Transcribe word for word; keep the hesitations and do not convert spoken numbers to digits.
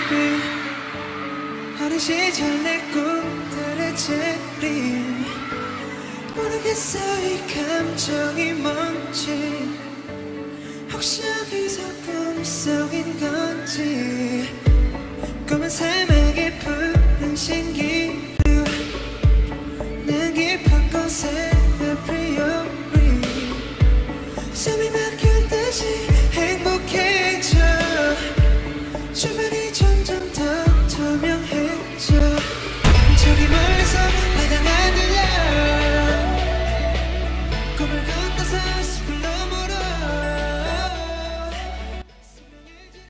빛 어린 시절 내 꿈들의 재리 모르겠어 이 감정이 뭔지 혹시 여기서 꿈속인 건지 꿈은 삶에게 푸른 신기루 난 깊은 곳에 아프리오리 숨이 막힐 듯이 행복해져 주변이 점점 더 투명해져 저기 멀리서 바다가 들려 꿈을 건너서